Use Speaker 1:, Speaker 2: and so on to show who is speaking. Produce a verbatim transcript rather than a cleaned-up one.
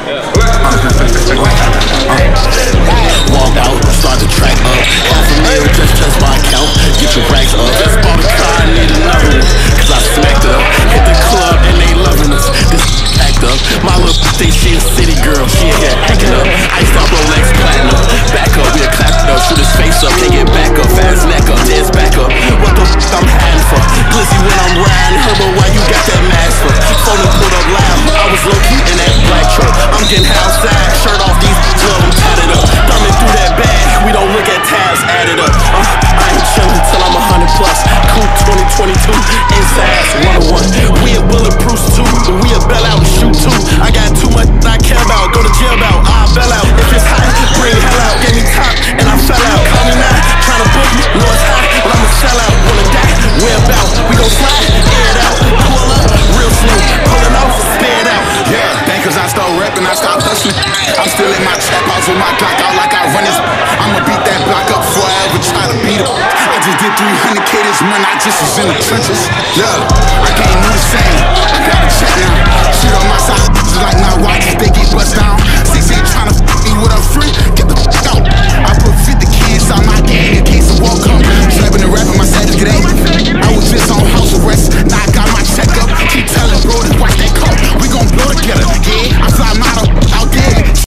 Speaker 1: Walk out, start the track up. Half a mil, just touch my account. Get your racks up. Just bought a car, I need another one. Cause I smacked it up. Hit the club and they loving us. This packed up. My little think she a city girl. She ain't here acting up. Iced up Rolex platinum. Back up, we'll clap it up. Shoot his face up. Can't get back up. Fast neck up. Dance back up. What the f I'm hiding for? Glizzy when I'm riding her, but why you got that mask for? Phone pulled up loud. I was low key in that black truck. I'm getting outside. Shirt off these gloves. I'm tatted up. Thumbing through that bag. We don't look at tabs added up. Uh, I ain't chillin' till I'm a hundred plus. Coupe twenty twenty-two. Inside one oh one. We a bulletproof too. But we a bell out and shoot too. I got too much I care about. Go to jail about. I fell out. If it's hot, bring hell out. Gave me top and I fell out. Call me now. Tryna book me. Know it's hot, but I'm a sellout. Wanna die? Where about? We gon' slide. Air it out. Pull up. Real slow. Pulling off. Stare it out.
Speaker 2: Yeah, bankers I start rapping, I start hustling. I'm still in my trap house with my Glock out like I run this. I'ma beat that block up before I ever try to beat up. I just did three hundred K this month, I just was in the trenches. Yeah, I can't do the same. I got a check now. Shit on my side, just like my watch, they